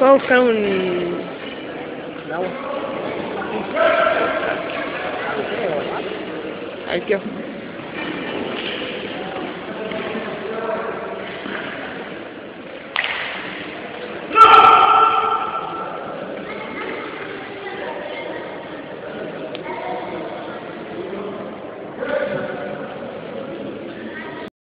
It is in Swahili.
Fue a buscar un... ¿El agua? Al kiosco.